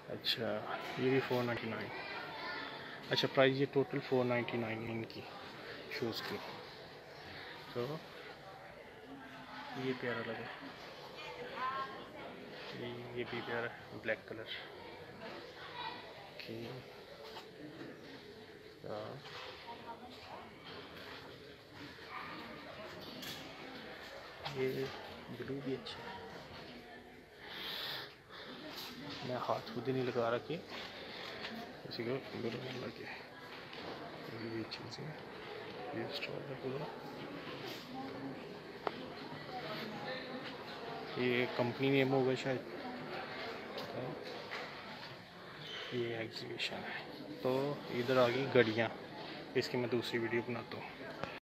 अच्छा ये भी 499। अच्छा प्राइस ये टोटल 499 इनकी शूज़ की। तो ये प्यारा लगा, ये भी प्यारा ब्लैक कलर की। ये ब्लू भी अच्छा है, मैं हाथ खुद ही नहीं लगा रखे किसी को बुरा नहीं लगे। ये चीज़ें ये स्टॉल है पूरा, ये कंपनी नेम होगा शायद, ये एग्जीबिशन है। तो इधर आ गई घड़ियाँ, इसकी मैं दूसरी वीडियो बनाता हूँ।